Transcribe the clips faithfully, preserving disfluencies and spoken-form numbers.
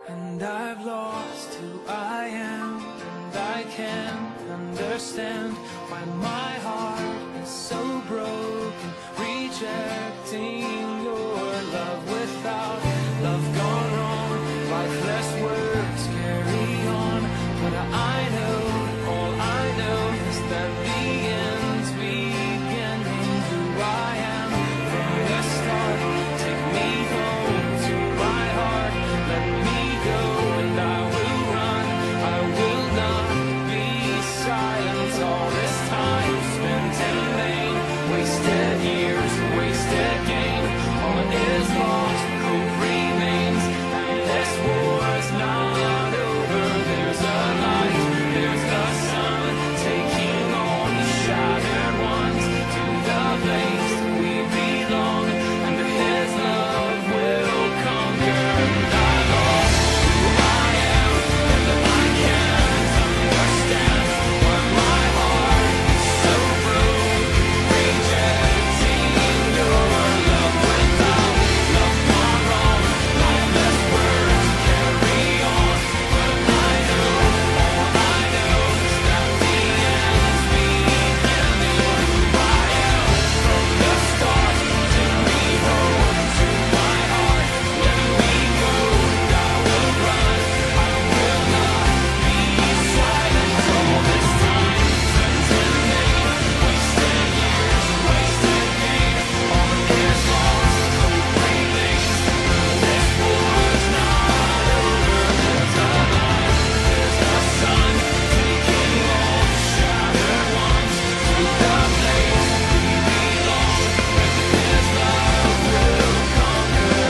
And I've lost who I am, and I can't understand why my heart is so broken, rejecting your love. Without love gone wrong, lifeless words carry on. But I know, all I know is that the end's beginning. Who I am from the start, take me home to my heart. Let me go and I will run, I will not be silent. All this time spent in vain, wasted years, wasted gain. All is lost, hope remains, and this war's not over. There's a light, there's the sun, taking all the shattered ones to the place we belong, and his love will conquer. And I lost who I am, and I can't understand why my heart is so broken, rejecting your love. Without love gone wrong, lifeless words carry on. But I know, all I know is that the end's beginning. Who I am from the start, take me home to my heart. Let me go and I will run, I will not be silent. All this time spent in vain, wasted years, wasted gain. All is lost, hope remains, this war's not over. There's a light, there's the sun, taking all the shattered ones to the place we belong, and his love will conquer.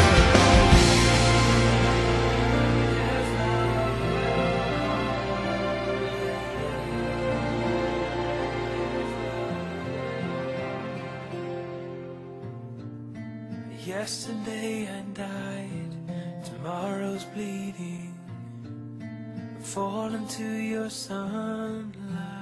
Yesterday I died, tomorrow's bleeding. Fall into your sunlight.